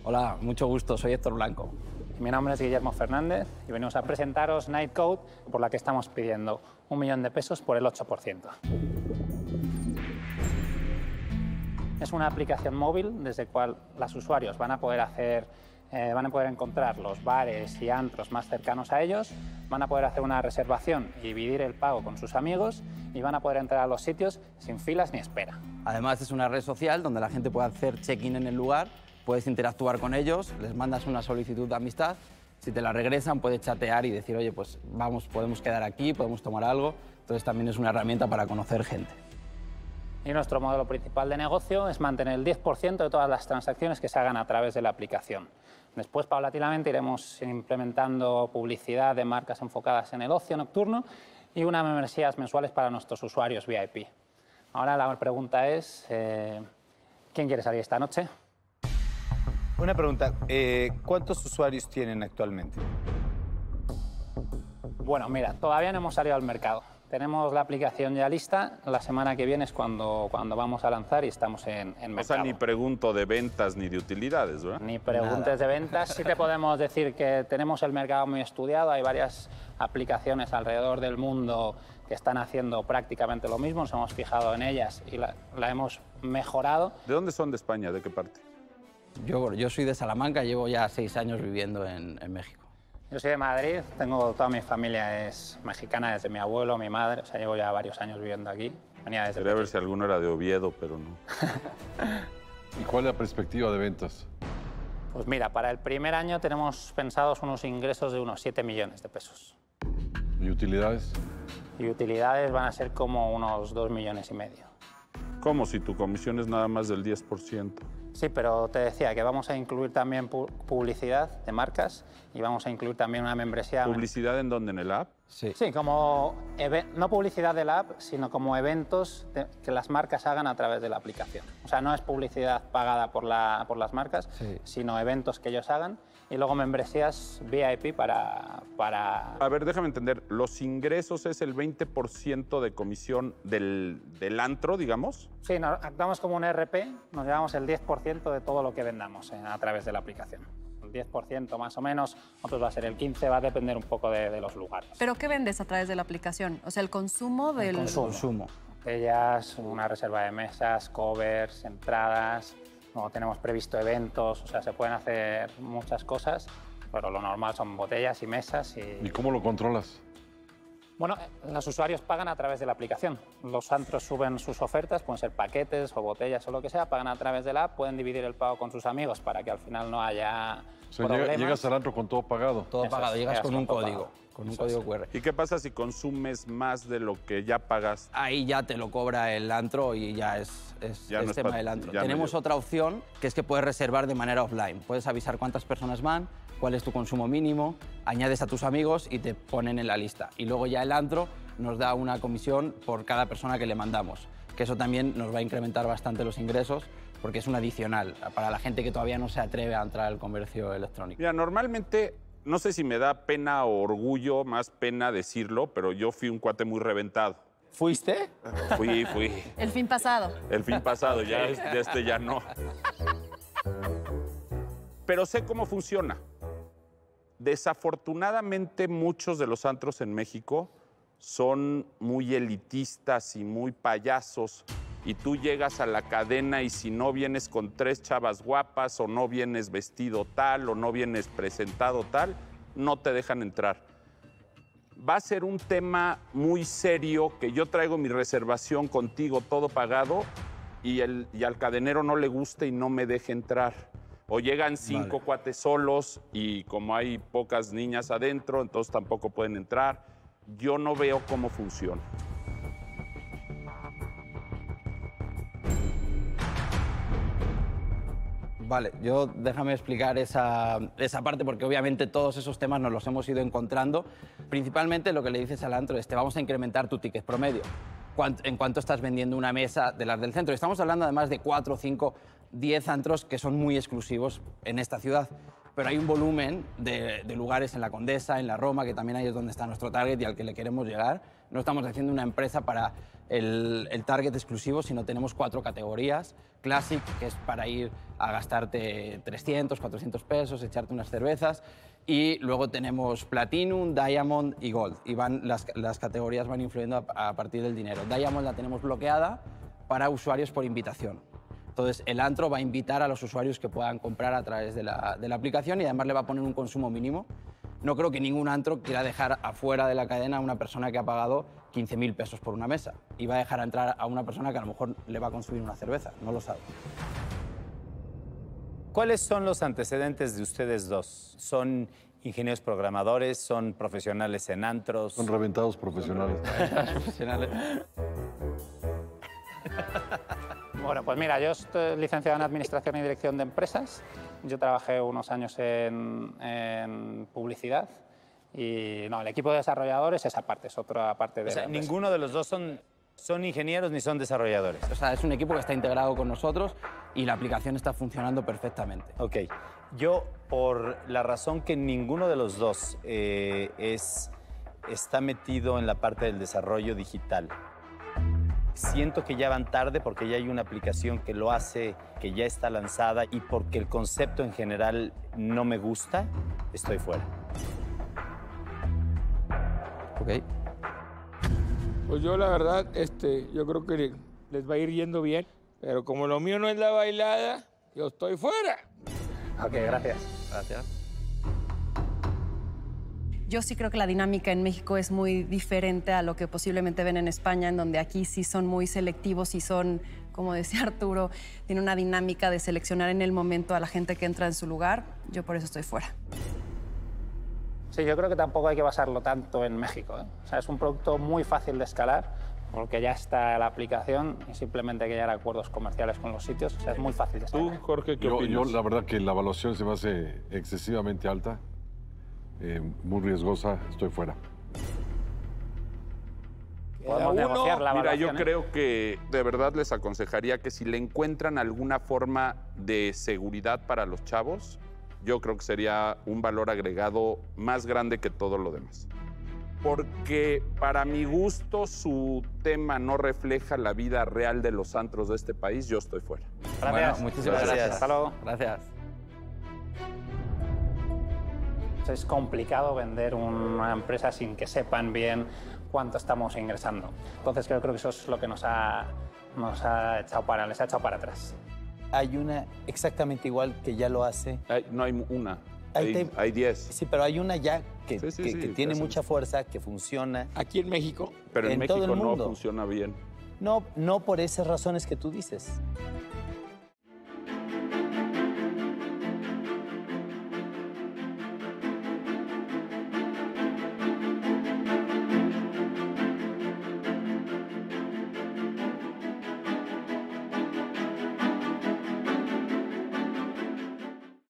Hola, mucho gusto, soy Héctor Blanco. Mi nombre es Guillermo Fernández y venimos a presentaros Nightcode, por la que estamos pidiendo 1 millón de pesos por el 8%. Es una aplicación móvil desde la cual los usuarios van a poder encontrar los bares y antros más cercanos a ellos, van a poder hacer una reservación y dividir el pago con sus amigos y van a poder entrar a los sitios sin filas ni espera. Además, es una red social donde la gente puede hacer check-in en el lugar, puedes interactuar con ellos, les mandas una solicitud de amistad, si te la regresan puedes chatear y decir, oye, pues vamos, podemos quedar aquí, podemos tomar algo. Entonces también es una herramienta para conocer gente. Y nuestro modelo principal de negocio es mantener el 10% de todas las transacciones que se hagan a través de la aplicación. Después, paulatinamente, iremos implementando publicidad de marcas enfocadas en el ocio nocturno y unas membresías mensuales para nuestros usuarios VIP. Ahora la pregunta es, ¿quién quiere salir esta noche? Una pregunta, ¿cuántos usuarios tienen actualmente? Bueno, mira, todavía no hemos salido al mercado. Tenemos la aplicación ya lista. La semana que viene es cuando vamos a lanzar y estamos en mercado. O sea, ni pregunto de ventas ni de utilidades, ¿verdad? Ni preguntes de ventas. Sí te podemos decir que tenemos el mercado muy estudiado. Hay varias aplicaciones alrededor del mundo que están haciendo prácticamente lo mismo. Nos hemos fijado en ellas y la hemos mejorado. ¿De dónde son de España? ¿De qué parte? Yo soy de Salamanca, llevo ya 6 años viviendo en México. Yo soy de Madrid, toda mi familia es mexicana, desde mi abuelo, mi madre, o sea, llevo ya varios años viviendo aquí. Venía desde Quería ver si alguno era de Oviedo, pero no. ¿Y cuál es la perspectiva de ventas? Pues mira, para el primer año tenemos pensados unos ingresos de unos 7 millones de pesos. ¿Y utilidades? Y utilidades van a ser como unos 2,5 millones. ¿Cómo si tu comisión es nada más del 10%? Sí, pero te decía que vamos a incluir también publicidad de marcas y vamos a incluir también una membresía. ¿Publicidad en dónde? ¿En el app? Sí. Sí, como no publicidad del app, sino como eventos que las marcas hagan a través de la aplicación. O sea, no es publicidad pagada por las marcas, Sí. sino eventos que ellos hagan y luego membresías VIP para... A ver, déjame entender. ¿Los ingresos es el 20% de comisión del antro, digamos? Sí, actuamos como un ERP, nos llevamos el 10% de todo lo que vendamos a través de la aplicación. El 10% más o menos, otros va a ser el 15%, va a depender un poco de los lugares. ¿Pero qué vendes a través de la aplicación? O sea, el consumo del... Consumo. Botellas, una reserva de mesas, covers, entradas, luego tenemos previsto eventos, o sea, se pueden hacer muchas cosas, pero lo normal son botellas y mesas ¿Y cómo lo controlas? Bueno, los usuarios pagan a través de la aplicación. Los antros suben sus ofertas, pueden ser paquetes o botellas o lo que sea, pagan a través de la app, pueden dividir el pago con sus amigos para que al final no haya problemas. Llegas al antro con todo pagado. Todo Eso pagado, es, llegas con un todo código, pagado. con un Eso código es. QR. ¿Y qué pasa si consumes más de lo que ya pagas? Ahí ya te lo cobra el antro y ya es Ya no es tema pa- del antro. ya no Tenemos lleva. otra opción, que es que puedes reservar de manera offline. Puedes avisar cuántas personas van, cuál es tu consumo mínimo, añades a tus amigos y te ponen en la lista. Y luego ya el antro nos da una comisión por cada persona que le mandamos, que eso también nos va a incrementar bastante los ingresos porque es un adicional para la gente que todavía no se atreve a entrar al comercio electrónico. Mira, normalmente, no sé si me da pena o orgullo, más pena decirlo, pero yo fui un cuate muy reventado. ¿Fuiste? Fui. El fin pasado. El fin pasado, ya no. Pero sé cómo funciona. Desafortunadamente, muchos de los antros en México son muy elitistas y muy payasos. Y tú llegas a la cadena y si no vienes con 3 chavas guapas o no vienes vestido tal o no vienes presentado tal, no te dejan entrar. Va a ser un tema muy serio que yo traigo mi reservación contigo, todo pagado, y al cadenero no le guste y no me deje entrar. O llegan 5 cuates solos y como hay pocas niñas adentro, entonces tampoco pueden entrar. Yo no veo cómo funciona. Vale, déjame explicar esa parte porque obviamente todos esos temas nos los hemos ido encontrando. Principalmente lo que le dices al antro es te vamos a incrementar tu ticket promedio. ¿En cuánto estás vendiendo una mesa de las del centro? Estamos hablando además de 4, 5, 10 antros que son muy exclusivos en esta ciudad. Pero hay un volumen de lugares en la Condesa, en la Roma, que también ahí es donde está nuestro target y al que le queremos llegar. No estamos haciendo una empresa para el target exclusivo, sino tenemos 4 categorías. Classic, que es para ir a gastarte 300, 400 pesos, echarte unas cervezas. Y luego tenemos Platinum, Diamond y Gold. Y las categorías van influyendo a partir del dinero. Diamond la tenemos bloqueada para usuarios por invitación. Entonces, el antro va a invitar a los usuarios que puedan comprar a través de la aplicación y además le va a poner un consumo mínimo. No creo que ningún antro quiera dejar afuera de la cadena a una persona que ha pagado 15.000 pesos por una mesa y va a dejar entrar a una persona que a lo mejor le va a consumir una cerveza, no lo sabe. ¿Cuáles son los antecedentes de ustedes dos? ¿Son ingenieros programadores? ¿Son profesionales en antros? Son reventados profesionales. Bueno, pues mira, yo estoy licenciado en Administración y Dirección de Empresas. Yo trabajé unos años en publicidad y no, el equipo de desarrolladores es aparte, es otra parte de O sea, la empresa. ninguno de los dos son ingenieros ni son desarrolladores. O sea, es un equipo que está integrado con nosotros y la aplicación está funcionando perfectamente. Ok. Yo, por la razón que ninguno de los dos está metido en la parte del desarrollo digital, siento que ya van tarde porque ya hay una aplicación que lo hace, que ya está lanzada y porque el concepto en general no me gusta, estoy fuera. Ok. Pues yo la verdad, yo creo que les va a ir yendo bien, pero como lo mío no es la bailada, yo estoy fuera. Ok, gracias. Gracias. Yo sí creo que la dinámica en México es muy diferente a lo que posiblemente ven en España, en donde aquí sí son muy selectivos y son, como decía Arturo, tiene una dinámica de seleccionar en el momento a la gente que entra en su lugar. Yo por eso estoy fuera. Sí, yo creo que tampoco hay que basarlo tanto en México, ¿eh? O sea, es un producto muy fácil de escalar porque ya está la aplicación y simplemente hay que llegar a acuerdos comerciales con los sitios. O sea, es muy fácil de escalar. ¿Tú, Jorge, qué Yo, opinas? la verdad que la evaluación se me hace excesivamente alta, muy riesgosa, estoy fuera. Podemos negociar la Mira, yo evaluación, ¿eh? creo que de verdad les aconsejaría que si le encuentran alguna forma de seguridad para los chavos, yo creo que sería un valor agregado más grande que todo lo demás. Porque para mi gusto su tema no refleja la vida real de los antros de este país, yo estoy fuera. Gracias. Bueno, muchísimas gracias. Hasta luego. Gracias. Es complicado vender una empresa sin que sepan bien cuánto estamos ingresando. Entonces creo que eso es lo que les ha echado para atrás. Hay una exactamente igual que ya lo hace. No hay una, Hay hay 10. Sí, pero hay una ya que tiene sí. mucha fuerza, que funciona. Aquí en México. Pero en en todo México el no mundo. funciona bien. No por esas razones que tú dices.